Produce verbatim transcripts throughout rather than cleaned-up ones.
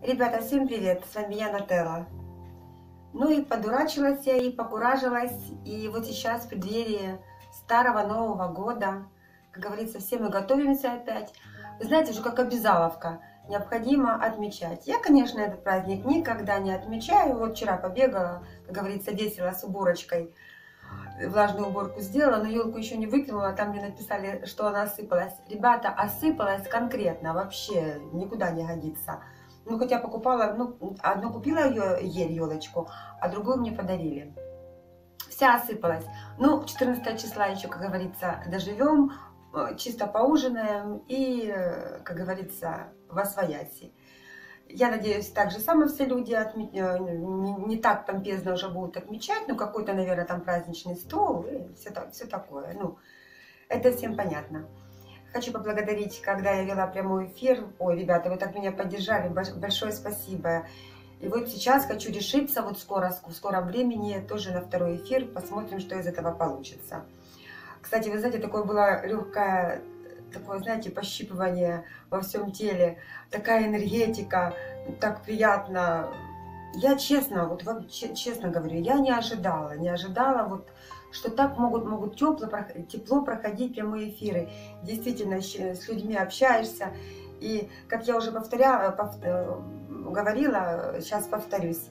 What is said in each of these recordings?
Ребята, всем привет! С вами я, Нателла. Ну и подурачилась я, и покуражилась. И вот сейчас в преддверии старого Нового года, как говорится, все мы готовимся опять. Вы знаете, уже как обязаловка. Необходимо отмечать. Я, конечно, этот праздник никогда не отмечаю. Вот вчера побегала, как говорится, весело с уборочкой. Влажную уборку сделала, но елку еще не выкинула. Там мне написали, что она осыпалась. Ребята, осыпалась конкретно, вообще никуда не годится. Ну, хотя покупала, ну, одну купила ее, ель, елочку, а другую мне подарили. Вся осыпалась. Ну, четырнадцатого числа еще, как говорится, доживем, чисто поужинаем и, как говорится, восвояси. Я надеюсь, так же само все люди отмет... не, не так помпезно уже будут отмечать, ну, какой-то, наверное, там праздничный стол и все, все такое. Ну, это всем понятно. Хочу поблагодарить, когда я вела прямой эфир. Ой, ребята, вы так меня поддержали, большое спасибо. И вот сейчас хочу решиться, вот скоро, в скором времени, тоже на второй эфир. Посмотрим, что из этого получится. Кстати, вы знаете, такое было легкое, такое, знаете, пощипывание во всем теле. Такая энергетика, так приятно. Я честно, вот вам честно говорю, я не ожидала, не ожидала вот, что так могут, могут тепло, тепло проходить прямые эфиры. Действительно, с людьми общаешься. И, как я уже повторяла, повтор, говорила, сейчас повторюсь.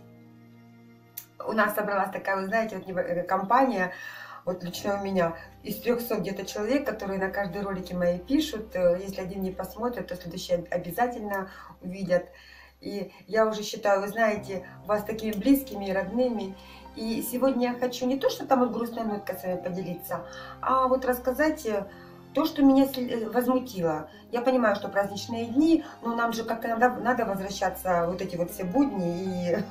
У нас собралась такая, вы знаете, вот компания, вот лично у меня, из трёхсот где-то человек, которые на каждой ролике мои пишут. Если один не посмотрит, то следующие обязательно увидят. И я уже считаю, вы знаете, вас такими близкими и родными. И сегодня я хочу не то, что там вот грустная нотка с вами поделиться, а вот рассказать то, что меня возмутило. Я понимаю, что праздничные дни, но нам же как-то надо, надо возвращаться вот эти вот все будни и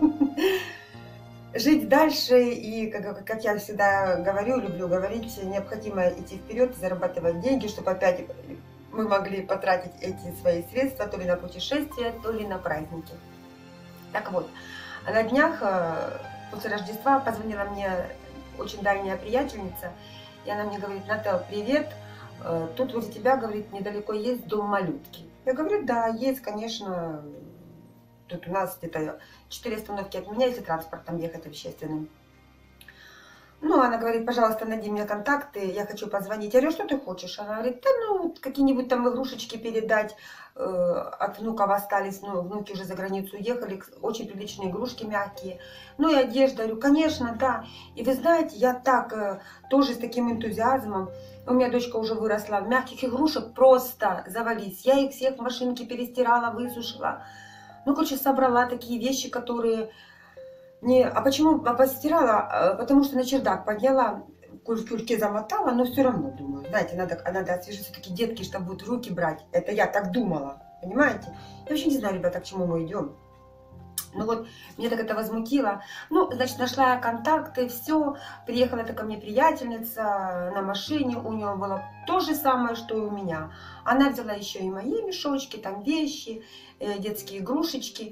жить дальше. И, как, как я всегда говорю, люблю говорить, необходимо идти вперед, зарабатывать деньги, чтобы опять мы могли потратить эти свои средства то ли на путешествия, то ли на праздники. Так вот, на днях после Рождества позвонила мне очень дальняя приятельница, и она мне говорит: Нателл, привет, тут возле тебя, говорит, недалеко есть дом малютки. Я говорю: да, есть, конечно, тут у нас где-то четыре остановки от меня, если транспортом ехать общественным. Ну, она говорит: пожалуйста, найди мне контакты, я хочу позвонить. Я говорю: что ты хочешь? Она говорит: да ну, какие-нибудь там игрушечки передать, э, от внуков остались, ну, внуки уже за границу уехали, очень приличные игрушки мягкие. Ну и одежда. Я говорю: конечно, да. И вы знаете, я так, э, тоже с таким энтузиазмом, у меня дочка уже выросла, мягких игрушек просто завались. Я их всех в машинке перестирала, высушила. Ну, короче, собрала такие вещи, которые... Не, а почему постирала? Потому что на чердак подняла, в кульке замотала, но все равно думаю, знаете, надо, надо освежить все-таки детки, чтобы будут в руки брать. Это я так думала, понимаете? Я вообще не знаю, ребята, к чему мы идем. Ну вот, меня так это возмутило. Ну, значит, нашла я контакты, все. Приехала ко мне приятельница на машине, у нее было то же самое, что и у меня. Она взяла еще и мои мешочки, там вещи, детские игрушечки.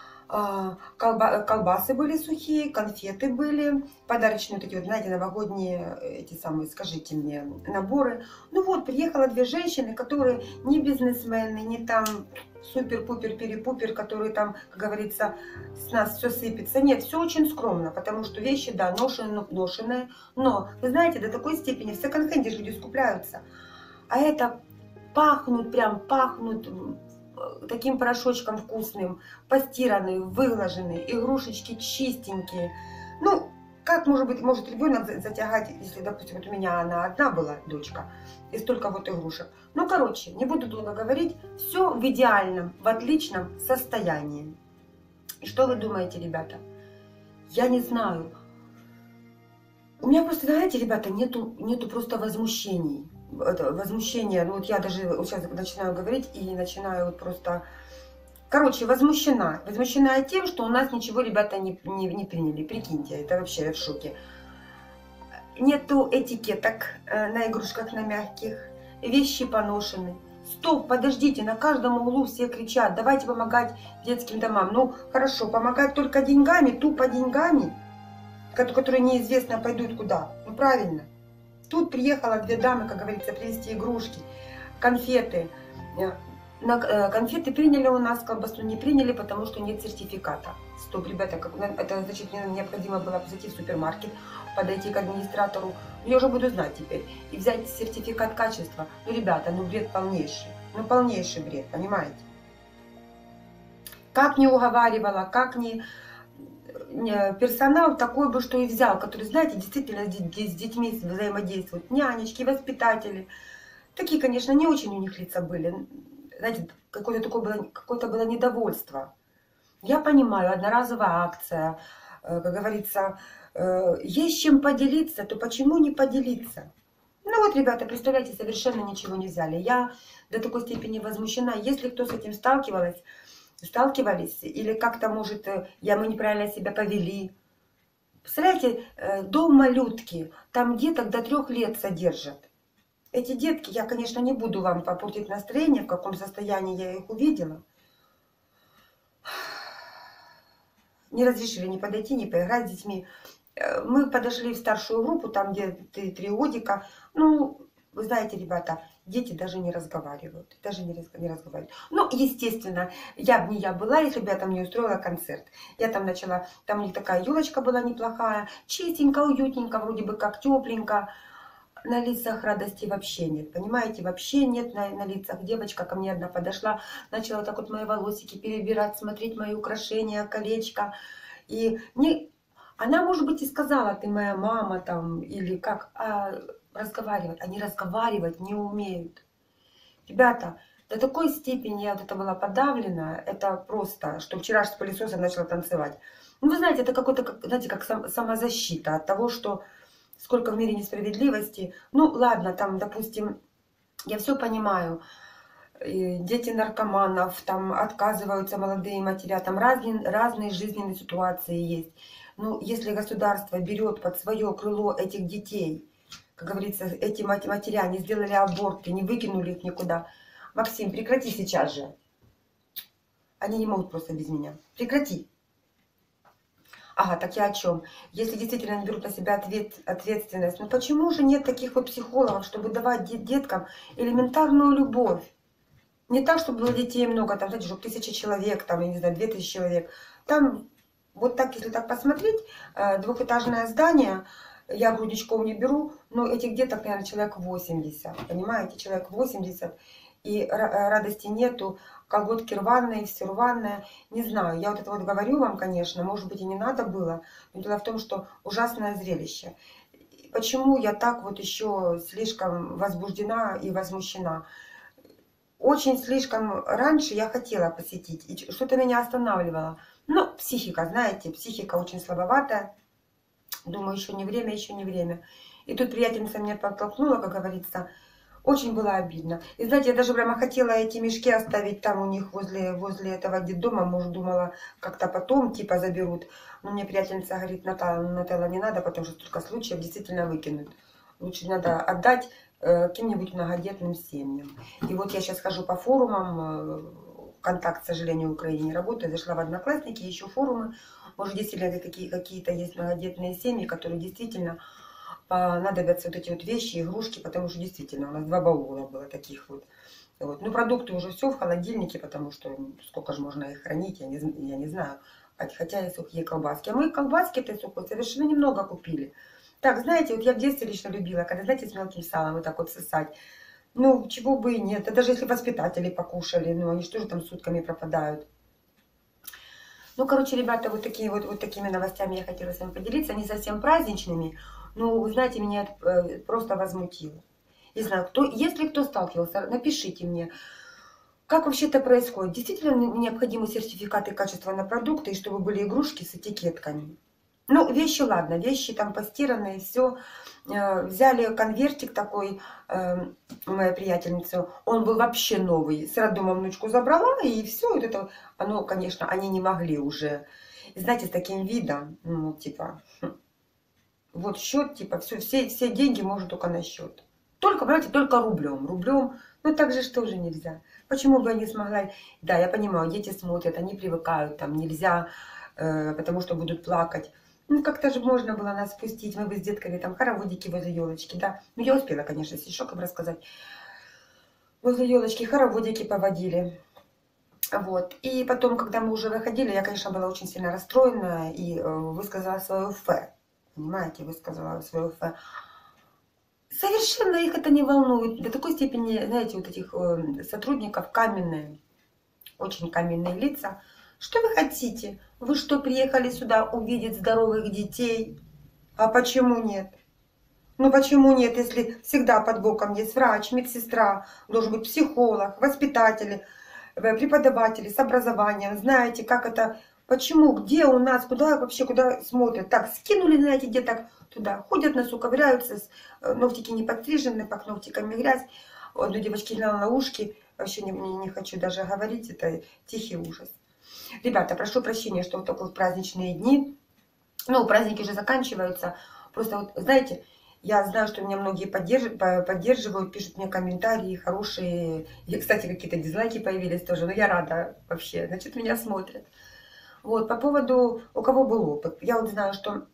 Колба, колбасы были сухие, конфеты были, подарочные вот эти вот, знаете, новогодние, эти самые, скажите мне, наборы. Ну вот, приехало две женщины, которые не бизнесмены, не там супер-пупер-перепупер, которые там, как говорится, с нас все сыпется. Нет, все очень скромно, потому что вещи, да, ношеные, ношеные. Но, вы знаете, до такой степени в секонд-хенде люди скупляются. А это пахнут, прям пахнут... таким порошочком вкусным, постиранные, выглаженные, игрушечки чистенькие. Ну, как может быть, может ребенок затягать, если, допустим, вот у меня она одна была, дочка, и столько вот игрушек. Ну, короче, не буду долго говорить, все в идеальном, в отличном состоянии. И что вы думаете, ребята? Я не знаю. У меня просто, знаете, ребята, нету, нету просто возмущений. Это возмущение, ну вот я даже вот сейчас начинаю говорить и начинаю вот просто, короче, возмущена. Возмущена тем, что у нас ничего, ребята, не, не, не приняли. Прикиньте, это вообще я в шоке. Нету этикеток на игрушках, на мягких, вещи поношены. Стоп, подождите, на каждом углу все кричат: давайте помогать детским домам. Ну, хорошо, помогать только деньгами, тупо деньгами, которые неизвестно пойдут куда. Ну, правильно. Тут приехала две дамы, как говорится, привезти игрушки, конфеты. На э, конфеты приняли у нас, колбасу не приняли, потому что нет сертификата. Стоп, ребята, как, это значит, мне необходимо было зайти в супермаркет, подойти к администратору, я уже буду знать теперь, и взять сертификат качества. Ну, ребята, ну бред полнейший, ну полнейший бред, понимаете? Как не уговаривала, как не... Персонал такой бы, что и взял, который, знаете, действительно с детьми взаимодействует, нянечки, воспитатели. Такие, конечно, не очень у них лица были. Знаете, какое-то такое было, какое-то было недовольство. Я понимаю, одноразовая акция, как говорится, есть чем поделиться, то почему не поделиться? Ну вот, ребята, представляете, совершенно ничего не взяли. Я до такой степени возмущена. Если кто с этим сталкивалась, сталкивались, или как-то, может, я, мы неправильно себя повели. Представляете, дом малютки, там деток до трех лет содержат. Эти детки, я, конечно, не буду вам попортить настроение, в каком состоянии я их увидела. Не разрешили ни подойти, ни поиграть с детьми. Мы подошли в старшую группу, там где три годика. Ну, вы знаете, ребята, дети даже не разговаривают. Даже не, раз, не разговаривают. Ну, естественно, я бы не я была, если бы я там не устроила концерт. Я там начала, там у них такая елочка была неплохая, чистенько, уютненько, вроде бы как тепленько. На лицах радости вообще нет, понимаете, вообще нет на, на лицах. Девочка ко мне одна подошла, начала вот так вот мои волосики перебирать, смотреть мои украшения, колечко. И не... она, может быть, и сказала, ты моя мама там, или как, а разговаривать. Они разговаривать не умеют. Ребята, до такой степени я вот это была подавлена, это просто, что вчера с пылесосом начала танцевать. Ну, вы знаете, это какой-то, как, знаете, как сам, самозащита от того, что сколько в мире несправедливости. Ну, ладно, там, допустим, я все понимаю. Дети наркоманов, там отказываются молодые матеря, там разные, разные жизненные ситуации есть. Ну, если государство берет под свое крыло этих детей, как говорится, эти матеря не сделали аборты, не выкинули их никуда. Максим, прекрати сейчас же. Они не могут просто без меня. Прекрати. Ага, так я о чем? Если действительно они берут на себя ответ, ответственность, ну почему же нет таких вот психологов, чтобы давать деткам элементарную любовь? Не так, чтобы было детей много, там, знаете, чтобы тысяча человек, там, я не знаю, две тысячи человек. Там, вот так, если так посмотреть, двухэтажное здание, я грудничков не беру, но этих деток, наверное, человек восемьдесят, понимаете, человек восемьдесят, и радости нету, колготки рваные, все рваное, не знаю, я вот это вот говорю вам, конечно, может быть и не надо было, но дело в том, что ужасное зрелище. Почему я так вот еще слишком возбуждена и возмущена? Очень слишком раньше я хотела посетить, и что-то меня останавливало. Но психика, знаете, психика очень слабоватая. Думаю, еще не время, еще не время. И тут приятельница меня подтолкнула, как говорится. Очень было обидно. И знаете, я даже прямо хотела эти мешки оставить там у них возле, возле этого детдома. Может, думала, как-то потом типа заберут. Но мне приятельница говорит, Наталья, Наталья, не надо, потому что столько случаев действительно выкинут. Лучше надо отдать э, каким-нибудь многодетным семьям. И вот я сейчас хожу по форумам. Контакт, к сожалению, в Украине не работает. Зашла в Одноклассники, ищу форумы. Может, действительно какие-то есть многодетные семьи, которые действительно понадобятся вот эти вот вещи, игрушки, потому что действительно у нас два баула было таких вот. Вот. Ну, продукты уже все в холодильнике, потому что сколько же можно их хранить, я не, я не знаю. Хотя и сухие колбаски. А мы колбаски-то сухой совершенно немного купили. Так, знаете, вот я в детстве лично любила, когда, знаете, с мелким салом вот так вот сосать. Ну, чего бы и нет. Это даже если воспитатели покушали, ну, они что же там сутками пропадают. Ну, короче, ребята, вот, такие, вот, вот такими новостями я хотела с вами поделиться. Не совсем праздничными, но, вы знаете, меня это просто возмутило. Не знаю, кто, если кто сталкивался, напишите мне, как вообще это происходит. Действительно необходимы сертификаты качества на продукты, и чтобы были игрушки с этикетками. Ну, вещи, ладно, вещи там постиранные, все. Взяли конвертик такой, моя приятельница, он был вообще новый. С роддома внучку забрала, и все. Вот это, оно, конечно, они не могли уже. И знаете, с таким видом, ну, типа, вот счет, типа, все, все, все деньги можно только на счет. Только, понимаете, только рублем. Рублем, ну, так же что же нельзя. Почему бы я не смогла? Да, я понимаю, дети смотрят, они привыкают, там нельзя, э, потому что будут плакать. Ну, как-то же можно было нас спустить, мы бы с детками там хороводики возле елочки, да. Ну, я успела, конечно, стишок им рассказать. Возле елочки хороводики поводили. Вот. И потом, когда мы уже выходили, я, конечно, была очень сильно расстроена и высказала свое фэ. Понимаете, высказала свое фэ. Совершенно их это не волнует. До такой степени, знаете, вот этих сотрудников каменные, очень каменные лица. Что вы хотите? Вы что, приехали сюда увидеть здоровых детей? А почему нет? Ну почему нет, если всегда под боком есть врач, медсестра, должен быть психолог, воспитатели, преподаватели с образованием. Знаете, как это, почему, где у нас, куда вообще, куда смотрят. Так, скинули, знаете, где так туда. Ходят, носу ковыряются, ногтики не подстрижены, под ногтиками грязь. Одну девочке глянула на ушки, вообще не, не, не хочу даже говорить, это тихий ужас. Ребята, прошу прощения, что вот такие вот праздничные дни. Ну, праздники уже заканчиваются. Просто вот, знаете, я знаю, что меня многие поддерживают, поддерживают, пишут мне комментарии хорошие. И, кстати, какие-то дизлайки появились тоже. Но я рада вообще. Значит, меня смотрят. Вот, по поводу, у кого был опыт. Я вот знаю, что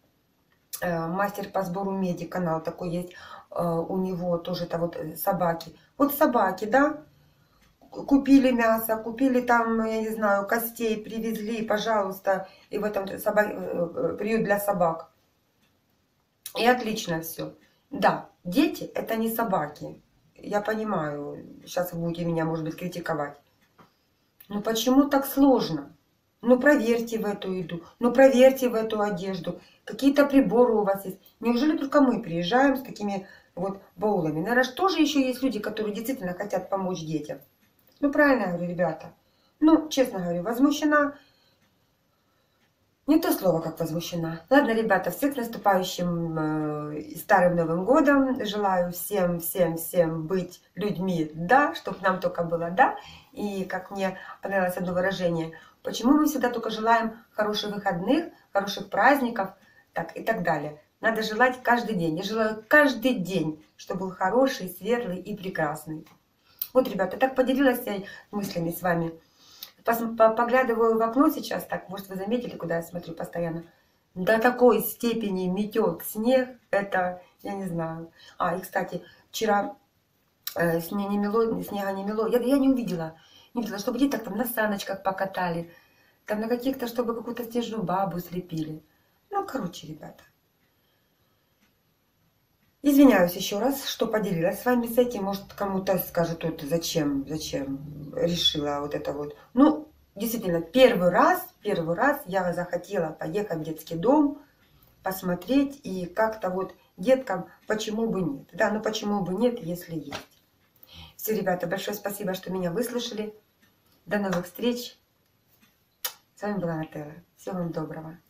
э, мастер по сбору меди, канал такой есть. Э, у него тоже-то вот собаки. Вот собаки, да? Купили мясо, купили там, я не знаю, костей, привезли, пожалуйста. И в этом собак... приют для собак. И отлично все. Да, дети это не собаки. Я понимаю, сейчас вы будете меня, может быть, критиковать. Но почему так сложно? Ну проверьте в эту еду, ну проверьте в эту одежду. Какие-то приборы у вас есть. Неужели только мы приезжаем с такими вот баулами? Наверное, тоже еще есть люди, которые действительно хотят помочь детям. Ну правильно я говорю, ребята. Ну, честно говорю, возмущена. Не то слово, как возмущена. Ладно, ребята, всех с наступающим э, старым Новым годом. Желаю всем, всем, всем быть людьми, да, чтобы нам только было да. И как мне понравилось одно выражение, почему мы всегда только желаем хороших выходных, хороших праздников, так и так далее. Надо желать каждый день. Я желаю каждый день, чтобы был хороший, светлый и прекрасный. Вот, ребята, так поделилась я мыслями с вами. Поглядываю в окно сейчас, так, может, вы заметили, куда я смотрю постоянно. До такой степени метет снег, это, я не знаю. А, и, кстати, вчера э, снег не мело, снега не мело, я, я не увидела, не увидела, чтобы дети так там на саночках покатали, там на каких-то, чтобы какую-то снежную бабу слепили. Ну, короче, ребята. Извиняюсь еще раз, что поделилась с вами с этим. Может, кому-то скажет, вот зачем, зачем решила вот это вот. Ну, действительно, первый раз, первый раз я захотела поехать в детский дом, посмотреть и как-то вот деткам, почему бы нет. Да, ну почему бы нет, если есть. Все, ребята, большое спасибо, что меня выслушали. До новых встреч. С вами была Нателла. Всего вам доброго.